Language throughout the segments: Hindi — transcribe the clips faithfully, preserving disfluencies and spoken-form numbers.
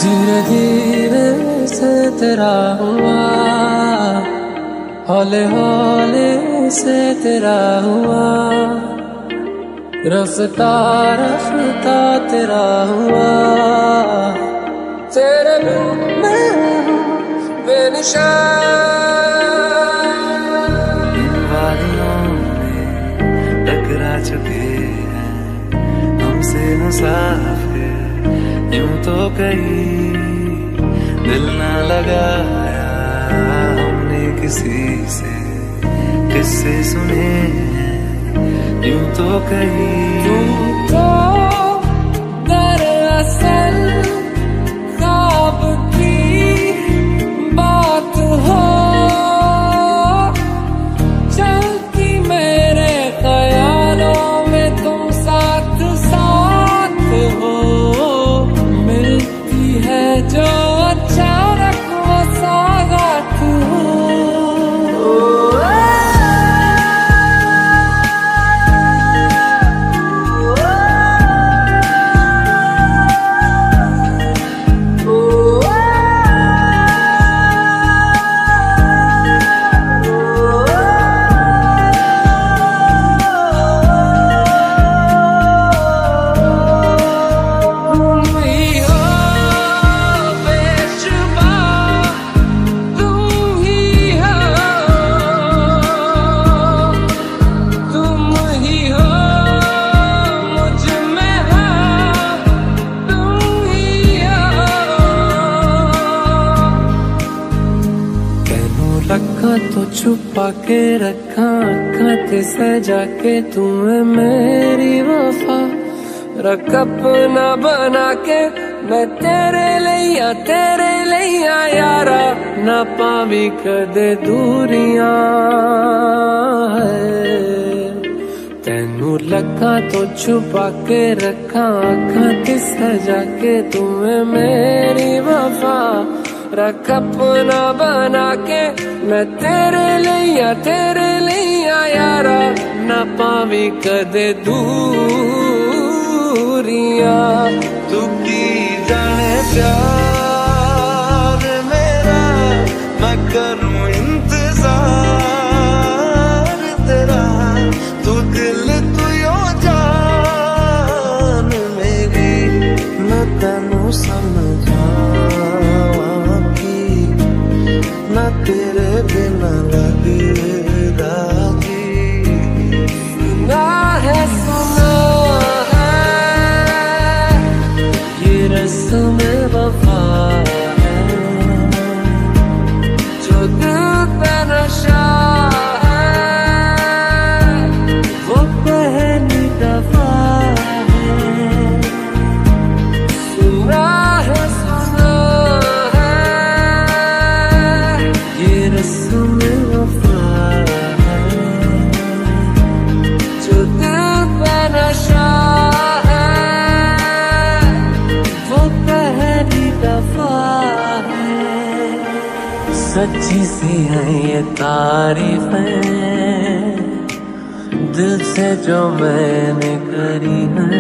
धीरे धीरे से तेरा हुआ, हौले हौले से तेरा हुआ, रफ्ता रफ्ता तेरा हुआ। तेरे बिन मैं हूँ बेनिशान। इन वादियों में टकरा चुके हैं हमसे मुसाफिर, यूं तो कहीं दिल ना लगाया हमने किसी से, किससे सुने यूं तो कहीं। तुम तो दरअसल ख्वाब की बात हो, चलती मेरे ख्यालों में तुम साथ साथ हो। मिलती है जो अचानक वो सौगात हो। तो छुपा के रखा अखा ते सजा के तुम्हें मेरी वफा, रख अपना बना के मैं तेरे लिया तेरे लिया यारा, ना पावी कदे दूरियां है। तेनू लखा तो छुपा के रखा अखा ते सजा के तुम्हें मेरी वफा, रख अपना बना के मैं तेरे लिया तेरे लिया यारा, ना पावी कदे दूरियां। तू की जाने प्यार मेरा, मैं करूं इंतजार तेरा। तू दिल तू यो जान मेरी, मैं तेनू समझावा की ना तेरे बिना लगेगा जी। सुना है सुना है ये रस्म वफा है, जो दिल पे नशा है वो पहली दफा है। सुना है सुना है ये रस्म वफा है, जो दिल पे नशा है वो पहली दफा है। सच्ची सी है ये तारीफें दिल से जो मैंने करी है,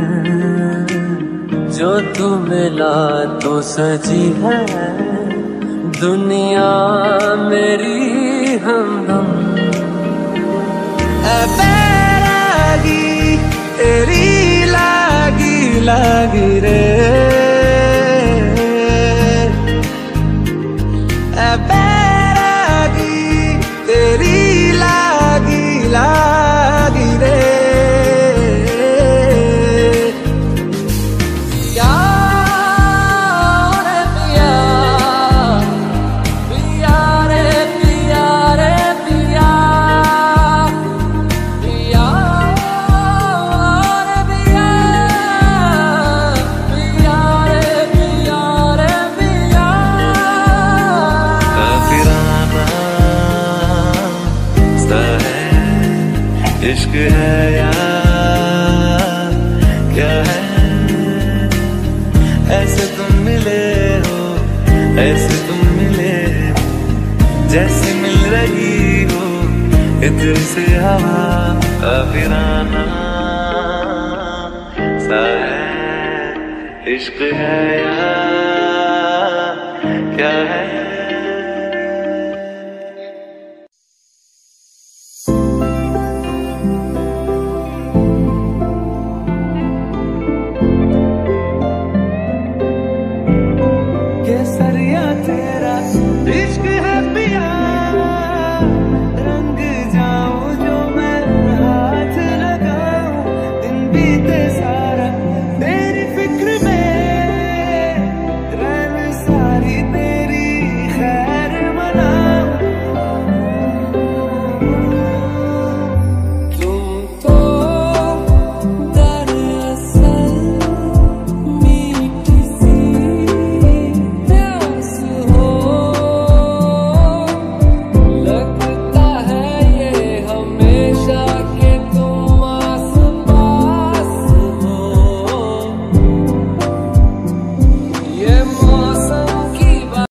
जो तू मिला तो सजी है दुनिया मेरी हमदम। ऐ बैरागी तेरी लागी लागी रे, ऐ बैरागी तेरी लागी लागी रे। इश्क है यार क्या है, ऐसे तुम मिले हो ऐसे तुम मिले हो, जैसे मिल रही हो इधर से हवा। काफिराना सा है इश्क है यार।